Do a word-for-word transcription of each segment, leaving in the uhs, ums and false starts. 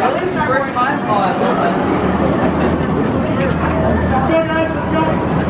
First time? Oh, I love that. Let's go, guys. Let's go.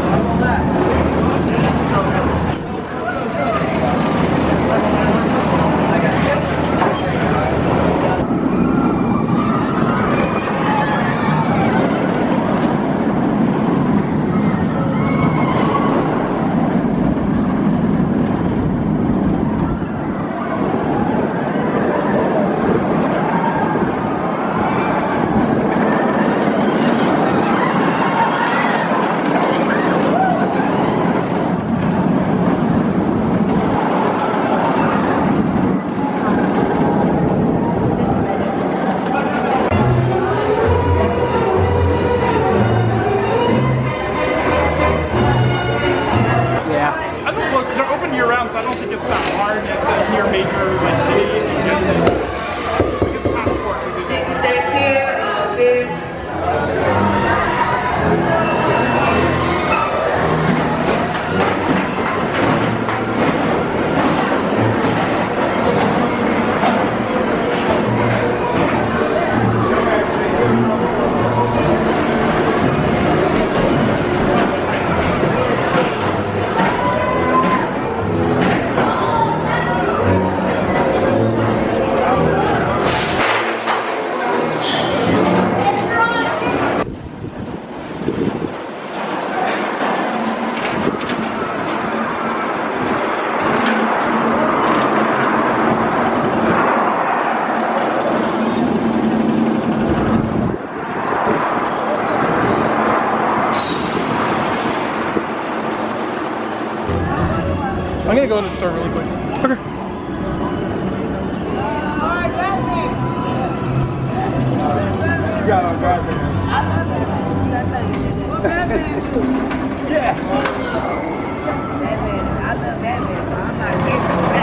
I'm gonna go to the store really quick. Okay. Yeah, Batman. I love Batman. That's how you should do it. Batman. Yeah. Batman. I love Batman, but I'm not here.